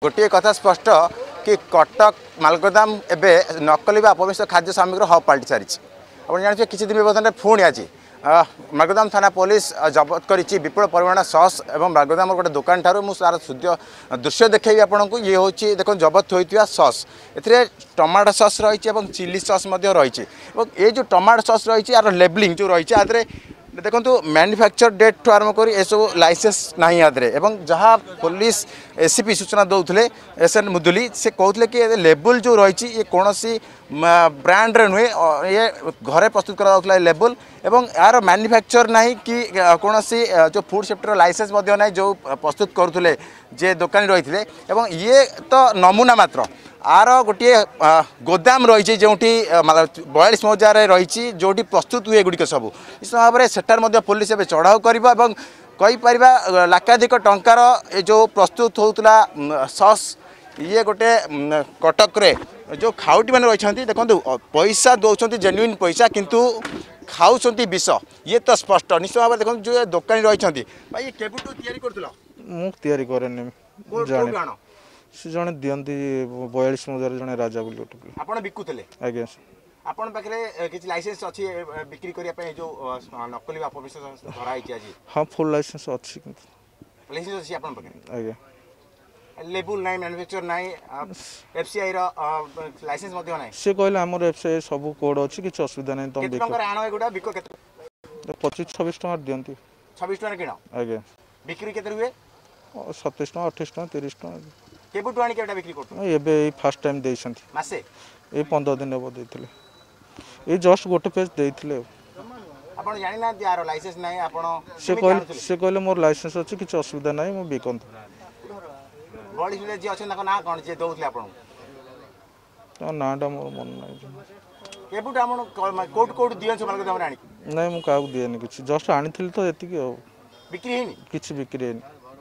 गोटे कथा स्पष्ट कि कटक मालगोदाम एवं नकली अपमिश्र खाद्य सामग्री हब पलटि सारी आप जानते किसी दिन व्यवधान पुणी आज मालगोदाम थाना पुलिस जबत करी विपुल परिमाण सस और मालगोदाम गोटे दुकान ठार मुझे शुद्ध दृश्य देखी आपको ये हूँ देख जबत होता सस ए टमाटो सस रही चिली सस रही ये जो टमाटो सस रही यार लेबलिंग जो रही है देखो मैन्युफैक्चर डेट ठू आरंभ कर यू लाइसेंस ना आदि जहाँ पुलिस एसीपी सूचना दौले SN मुदुली से कहते कि लेबुल जो रही ये कौन ब्रांड रे नुहे ये घरे प्रस्तुत करा लेबुल एवं यार मैन्युफैक्चर ना कि कौन जो फूड सेफ्टी लाइसेंस ना जो प्रस्तुत करुले जे दुकानी रही ये तो नमूना मात्र आर गोटे गोदाम रही जो 42 मजार रही जो प्रस्तुत हुए गुड़िक सब इस भाव में सेठार पुलिस एवं चढ़ाऊ कर कहीपर लाखाधिक टंकार जो प्रस्तुत होता सस ये गोटे कटक रे जो खाउटी मैंने रही देखो पैसा दौरान जेन्युइन पैसा किंतु खाऊँ विष ये तो स्पष्ट निश्चित भाव देखो जो दुकानी रही भाई ये केबुटू तैयारी करथिलो मुझे से जड़े दिखती 42 मजार जड़े राजा बोली आपड़ बिकुले आज्ञा आपन पाखे किसी लाइसेंस अच्छी बिक्री करने जो नकली अपमिश्र धराई आज हाँ फुल लाइसेंस अच्छी लाइसेंस अच्छी आपन पाखे आज्ञा लेबुल नाई मैन्युफैक्चर नाई FCI रो लाइसेंस मध्य नाई से कहले हमर FCI सब कोड अछि कि असुविधा नै तुम देखो केते आनो एगुडा बिको केते 25-26 टका दियंती 26 टका किनो आज्ञा बिक्री केते हुए 27 टका 28 टका 30 टका केबुटू आनी केटा बिक्री करतो एबे फर्स्ट टाइम देइसंती मासे ए 15 दिन हेबो देथिले ए जस्ट गोटे पेज देथिले आपण जानि ना यार लाइसेंस नाही आपण से कहले मोर लाइसेंस अछि कि असुविधा नाही मो बिकंत बॉडी सुले जी अछन ना कोन जे दउथले आपण तो नाटा मोर मन नाही केबुटू आपण कोड दियन से मालको हमरा आनी नाही मु काउ दियनी किछ जस्ट आनिथिल तो एति कि बिक्री हेनी किछ बिक्री हेनी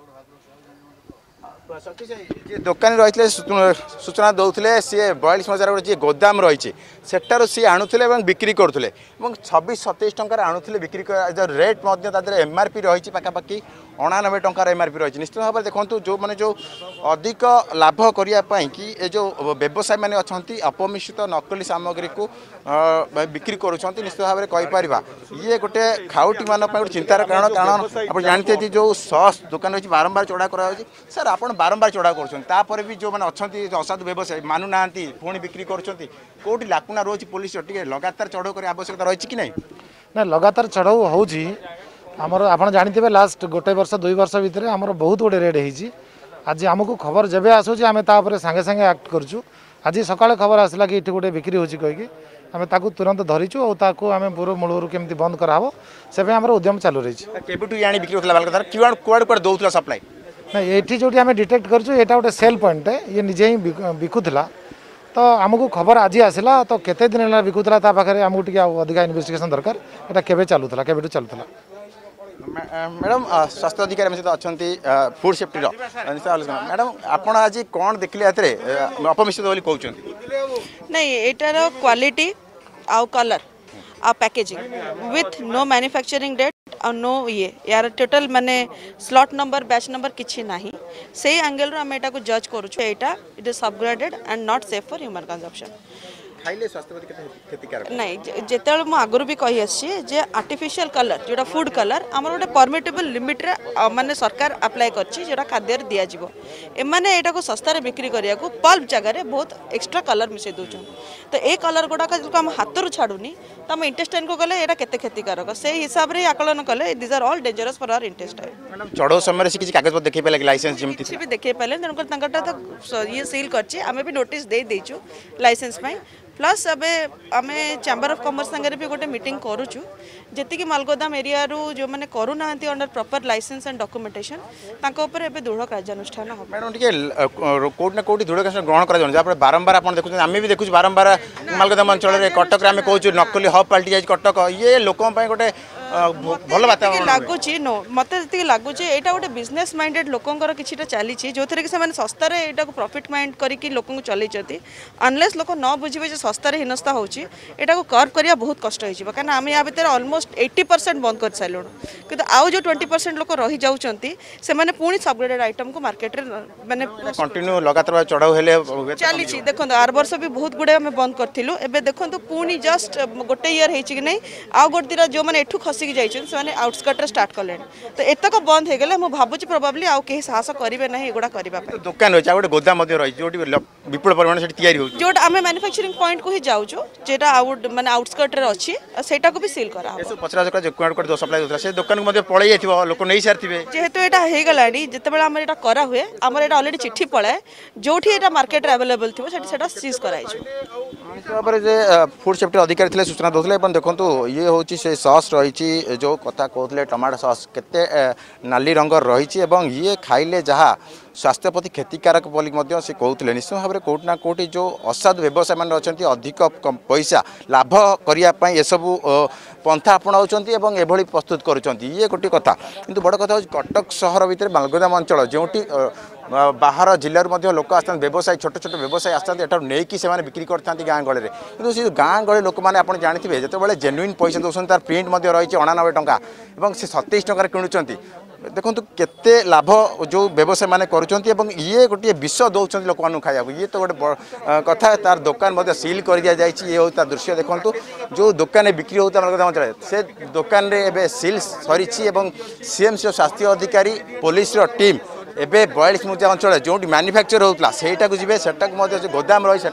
दुकानी रही सूचना दौले सी 42 मजार गोटे गोदाम रही सेठार सी आणुले बिक्री करुले 26-27 टकर आणुले बिक्री रेट MRP रही पाखापाखि 89 टकर MRP रही निश्चित भाव में देखो जो मैंने जो अधिक लाभ करने कि ये जो व्यवसायी मैंने अच्छा अपमिश्रित नकली सामग्री को बिक्री करुँच निश्चित भाव में कहीपर ये गोटे खाउटी मान गोटे चिंतार कारण आप जानते जो सस दुकान रही बारंबार चढ़ा कर सर आप बारंबार चढ़ा कर भी जो मैंने अच्छा असाधु व्यवसायी मानु ना पुणी बिक्री करोटी लाकुना रोज पुलिस लगातार चढ़ाऊ कर आवश्यकता रही कि ना लगातार चढ़ाऊ होमर आप जानते लास्ट गोटे वर्ष 2 वर्ष भितर आमर बहुत गुड़े रेड होती आज आमको खबर जब आसूँ आम सागे सागे एक्ट करूँ आज सकाଳେ खबर आसला कि ये गोटे बिक्री होची कहीकि आम ताकू तुरंत धरीचु और ताकू आम पूरा मूलर केमती बंद कराबो से आम उद्यम चालू रही बिक्री सप्लाई ना ये जो आम डिटेक्ट करूँ गोटे सेल पॉइंट ये निजे ही बिकुला तो आमको खबर आज आसला तो केते दिन है बिकुला पाखे आमको टी अधिक इन्वेस्टिगेशन दरकार यहाँ केबे चलूला केबेठू चलूला मैडम स्वास्थ्य अधिकारी सहित अच्छा फूड सेफ्टी मैडम आपड़ आज कौन देखिले अपमिश्रित बोली कहते नहीं एटार क्वालिटी आउ कलर आ packaging with no manufacturing date और नो ये यार टोटल माने स्लॉट नंबर बैच नंबर किछि नाही से एंगल रो हम एटा को जज करूछु एटा it is subgraded and not safe for human consumption खाइले स्वास्थ्य प्रति क्षतिकारक नहीं जेतेल मु आगुरु भी कहि आछि जे आर्टिफिशियल कलर जोटा फूड कलर हमर गोटे परमिटेबल लिमिट रे माने सरकार अप्लाई करछि जोटा खाद्य रे दिया जिवो ए माने एटा को सस्ता रे बिक्री करिया को पल्प जगह रे बहुत एक्स्ट्रा कलर मिसे दोछन तो ए कलर गोटा का हम हाथ रू छाडुनी तो हम इंटेस्टाइन को गले एटा केते क्षतिकारक से हिसाब रे आकलन कले this are all dangerous for our intestine madam चढ़ो समय से किसी कागज पर देखै पेले लाइसेंस जेमति किछि भी देखै पेले तनकर तंकटा तो ये सील करछि हमें भी नोटिस दे देछु लाइसेंस में प्लस अबे आम चैम्बर ऑफ कॉमर्स संगे भी गोटे मीटिंग करूँ जी मालगोदाम एरिया रू जो मैंने करूना under proper licence and documentation तांको दृढ़ कार्यानुष्ठान हम मैडम टे कोट ना कोटी दृढ़ कार्य ग्रहण कर जहाँ बारंबार आप देखुं आम भी देखुँ बारंबार मालगोदाम अंचल में कटक आम कहूँ नकली हब पलटि जाए कटक ये लोक गोटे भल वातावरण लगुच नो मत लगुच यहाँ गोटे बिजनेस माइंडेड लोकंर कि चली जो थे कि सस्तार यहाँ प्रॉफिट माइंड करके लोक चलती अनलेस लोक न बुझे सस्तार हिनस्ता होची यहाँ कर्व करवा बहुत कष्ट हो कहीं आम या भितर ऑलमोस्ट 80% बंद कर सारूँ कि आउ जो 20% लोक रही जाऊँगी से पुणी सबग्रेडेड आइटम को मार्केट माने कंटिन्यू लगातार चढ़ाऊ हेले चली देखो आर वर्ष भी बहुत गुड़े आम बंद करूँ एवं देखो पुणी जस्ट गोटे इयर हो कि नहीं आउ गोटे दिटा जो मैंने एठू खसिकी जाइए आउटस्कर्ट स्टार्ट कले तो एतक बंद हो गले मुझे प्रोबाब्ली आउ कहीं साहस करेंगे ना एगुड़ा करने दुकान रही गोटे गोदाम रही जो विपुल परिमाण से जो आम मैन्युफैक्चरिंग पॉइंट को ही जाऊँ जेटा आउट माने आउटस्कर्ट अच्छी सेटा को भी सील करा पचरा सप्लाई से दुकान को पड़े जाइए लोक नहीं सारी जेहेतु यहाँ हो गला जिते आम यहाँ करा हुए आम यहाँ अलरेडी चिट्ठी पड़ाए जो यहाँ मार्केट अवेलेबल थी सीज कर फूड सेफ्टी अधिकारी थे सूचना दूसरे देखो ये हूँ से सस रही जो कथा कहते टमाटो सस केते नाली रंग रही ये खाइले जहाँ स्वास्थ्य प्रति क्षतिकारक बोली से कहते निश्चित भाव में कौटि ना कौटि जो असाधु व्यवसाय मान अच्छा अधिक पैसा लाभ करने ये सबू पंथा अपनाऊँच एभली प्रस्तुत करुँच ये गोटे कथा किंतु बड़ कथा कटक सहर भितर मालगोदाम अंचल जो बाहर जिलूर लोक आसता व्यवसायी छोट छोट व्यवसायी आसता नहीं कि से बिक्री करते गाँ गहली में कितु से गाँ गहली लोक मैंने आप जानते जो जेन्युइन पैसा दौरान तार प्रिंट रही 99 टंका और से 27 टंकार किणुंट देखो केते लाभ जो व्यवसाय मैंने करुँच ये गोटे विष दौरान लोक मानू खाया ये तो गोटे कथा तार दुकान सील कर दिया जाए ये हूँ दृश्य देखो जो दुकान बिक्री होता है से दुकान रे सील सरी सीएमसी स्वास्थ्य अधिकारी पुलिस टीम एबे 42 मुजा अंचल जो मैन्युफैक्चर होता सेटा को जी सेटा गोदाम रही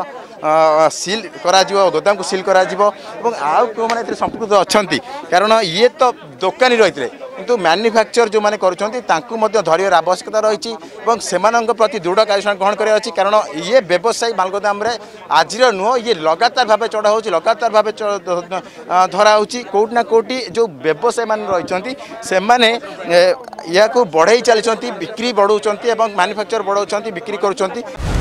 सील करा गोदाम को सील करा आउ क्यों मैंने संपुक्त अच्छा कारण ये तो दुकानी रही थे किंतु मैन्युफैक्चर जो मैंने करुँच धरियार आवश्यकता रही से प्रति दृढ़ कार्यानुष्ठान ग्रहण करार कारण ये व्यवसायी मालगोदाम आज नुह ये लगातार भाव चढ़ा हो लगातार भाव धरा होटी ना कौटी जो व्यवसायी मान रही से या बढ़ई चलती बिक्री बढ़ाऊँ मैन्युफैक्चर बढ़ाऊँ बिक्री करुँच।